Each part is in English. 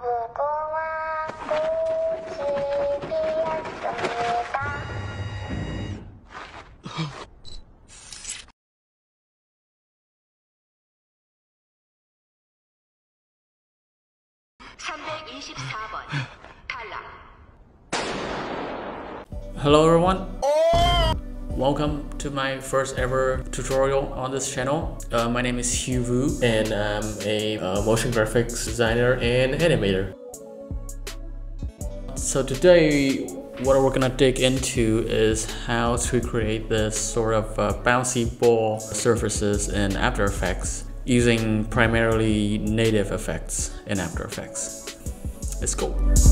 Hello everyone, welcome to my first ever tutorial on this channel. My name is Hieu and I'm a motion graphics designer and animator. So today what we're gonna dig into is how to create this sort of bouncy ball surfaces in After Effects using primarily native effects in After Effects. Let's go.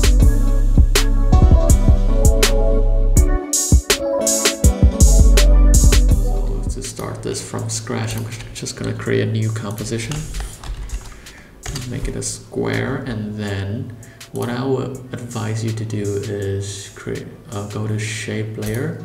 To start this from scratch, I'm just gonna create a new composition, make it a square, and then what I would advise you to do is go to shape layer.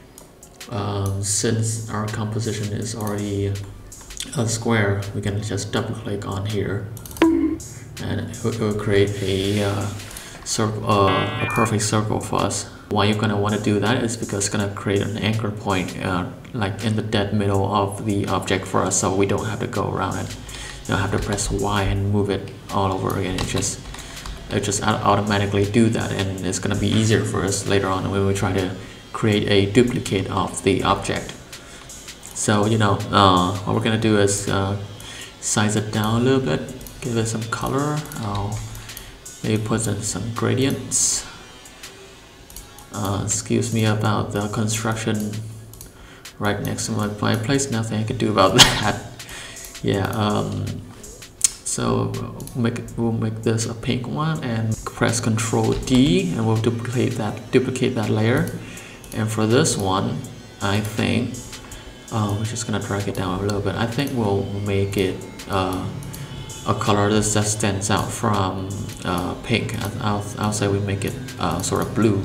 Since our composition is already a square, we can just double click on here and it will create a perfect circle for us. Why you're gonna want to do that is because it's gonna create an anchor point like in the dead middle of the object for us, so we don't have to go around it. You don't have to press Y and move it all over again. It just automatically do that, and it's gonna be easier for us later on when we try to create a duplicate of the object. So what we're gonna do is size it down a little bit, give it some color. I'll maybe put in some gradients. Excuse me about the construction right next to my fireplace. Nothing I can do about that. Yeah. So we'll make this a pink one and press Ctrl D, and we'll duplicate that layer. And for this one, I think we're just gonna drag it down a little bit. I think we'll make it a color that stands out from pink. I'll say we make it sort of blue.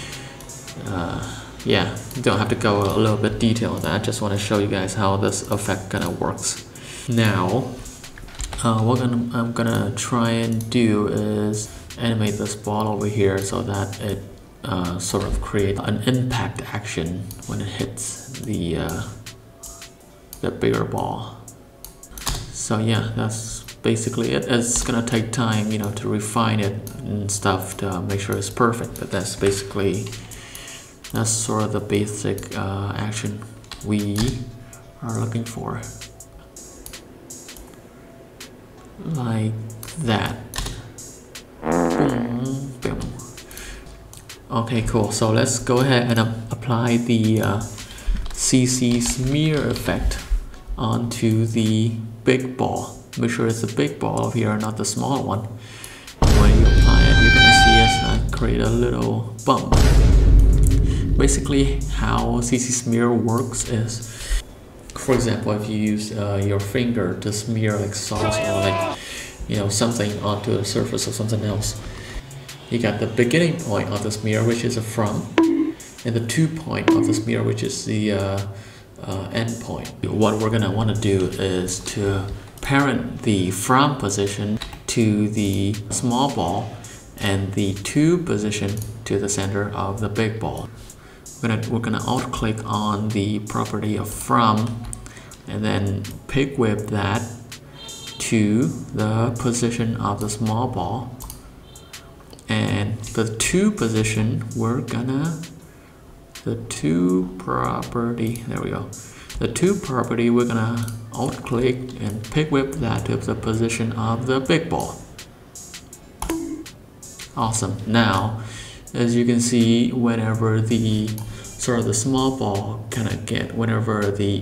Yeah, don't have to go a little bit detailed on that. I just want to show you guys how this effect kind of works. Now, what I'm gonna try and do is animate this ball over here so that it sort of creates an impact action when it hits the bigger ball. So yeah, that's basically it. It's gonna take time, to refine it and stuff to make sure it's perfect, but that's sort of the basic action we are looking for. Like that. Boom, boom. Okay, cool. So let's go ahead and apply the CC smear effect onto the big ball. Make sure it's the big ball here, not the small one. When you apply it, you're gonna see it's create a little bump. Basically, how CC smear works is, for example, if you use your finger to smear like sauce or like something onto the surface of something else, you got the beginning point of the smear, which is a from, and the 2 point of the smear, which is the end point. What we're gonna want to do is to parent the from position to the small ball and the to position to the center of the big ball. We're gonna alt click on the property of from and then pick whip that to the position of the small ball, and the to position the to property we're gonna alt click and pick whip that to the position of the big ball. Awesome. Now, as you can see, whenever the sort of the small ball whenever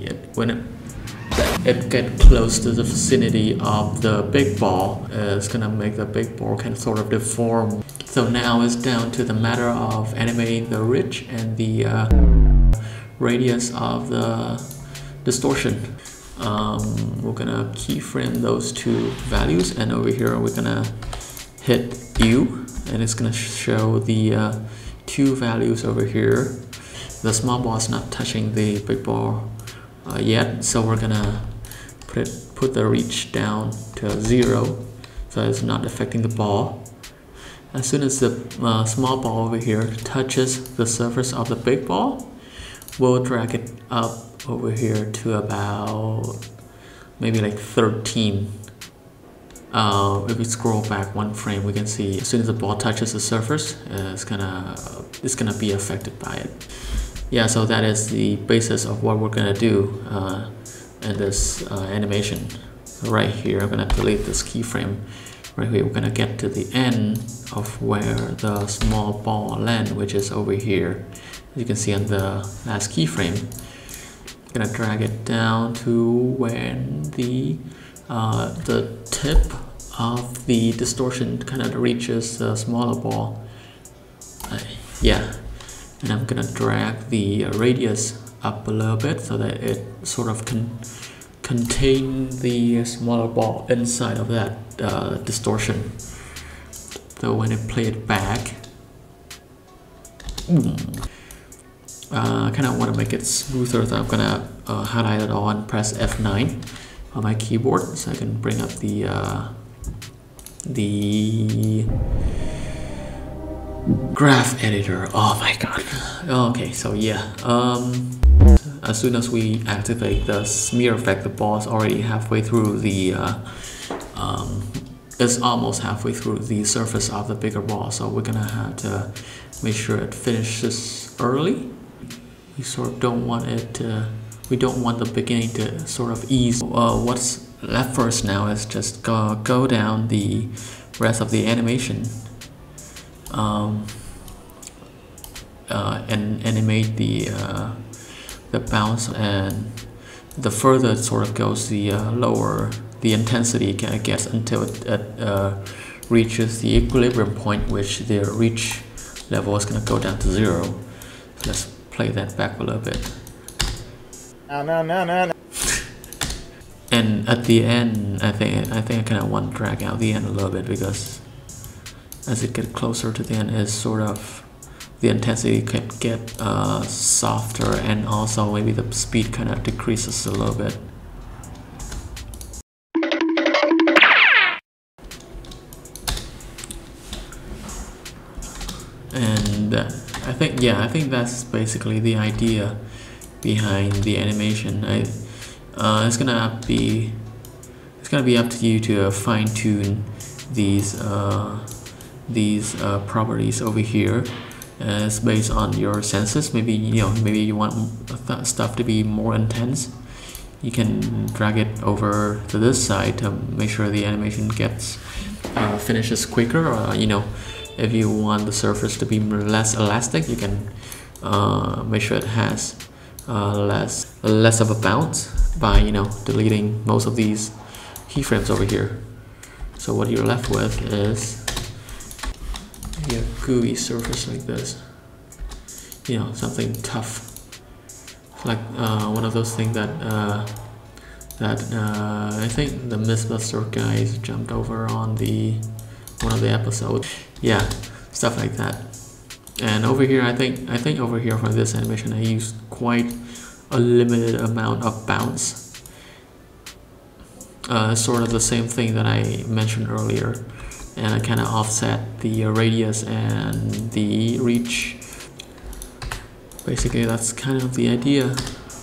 it get close to the vicinity of the big ball, it's gonna make the big ball kind of sort of deform. So now it's down to the matter of animating the ridge and the radius of the distortion. We're gonna keyframe those two values, and over here we're gonna hit U, and it's gonna show the two values over here. The small ball is not touching the big ball yet, so we're gonna put the reach down to 0, so it's not affecting the ball. as soon as the small ball over here touches the surface of the big ball, we'll drag it up over here to about maybe like 13. If we scroll back one frame, we can see as soon as the ball touches the surface, it's gonna be affected by it. Yeah, so that is the basis of what we're gonna do in this animation. So right here, I'm gonna delete this keyframe. Right here, we're gonna get to the end of where the small ball lands, which is over here. As you can see on the last keyframe, I'm gonna drag it down to when the tip of the distortion kind of reaches the smaller ball. Yeah, and I'm gonna drag the radius up a little bit so that it sort of can contain the smaller ball inside of that distortion. So when I play it back, I kind of want to make it smoother, so I'm gonna highlight it all and press F9 on my keyboard so I can bring up the graph editor. Oh my god. Okay, so yeah, as soon as we activate the smear effect, the ball is already halfway through the it's almost halfway through the surface of the bigger ball, so we're gonna have to make sure it finishes early. We sort of don't want it to, we don't want the beginning to sort of ease. What's left for us now is just go down the rest of the animation and animate the bounce, and the further it sort of goes, the lower the intensity gets until it reaches the equilibrium point, which the reach level is going to go down to 0. So let's play that back a little bit. No. And at the end, I think I kind of want to drag out the end a little bit, because as it gets closer to the end, is sort of the intensity can get softer, and also maybe the speed kind of decreases a little bit. And I think that's basically the idea behind the animation. It's gonna be up to you to fine-tune these properties over here. It's based on your senses. Maybe you want stuff to be more intense. You can drag it over to this side to make sure the animation gets finishes quicker, or if you want the surface to be less elastic, you can make sure it has less of a bounce by deleting most of these keyframes over here. So what you're left with is a gooey surface like this, something tough, like one of those things that I think the Mythbuster guys jumped over on one of the episodes. Yeah, stuff like that. And over here, I think over here for this animation, I used quite a limited amount of bounce. Sort of the same thing that I mentioned earlier, and I kind of offset the radius and the reach. Basically, that's kind of the idea.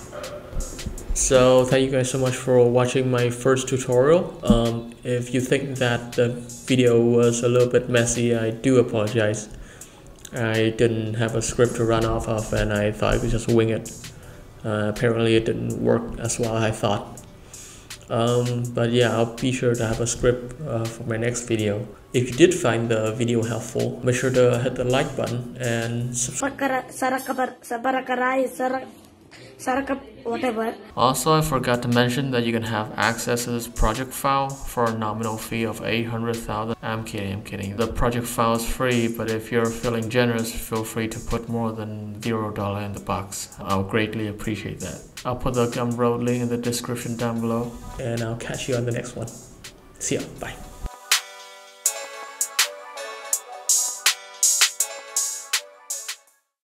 So thank you guys so much for watching my first tutorial. If you think that the video was a little bit messy, I do apologize. I didn't have a script to run off of, and I thought I could just wing it. Apparently it didn't work as well as I thought. But yeah, I'll be sure to have a script for my next video. If you did find the video helpful, make sure to hit the like button and subscribe. Whatever. Also, I forgot to mention that you can have access to this project file for a nominal fee of 800,000. I'm kidding. The project file is free, but if you're feeling generous, feel free to put more than $0 in the box. I'll greatly appreciate that. I'll put the Gumroad link in the description down below, and I'll catch you on the next one. See ya. Bye.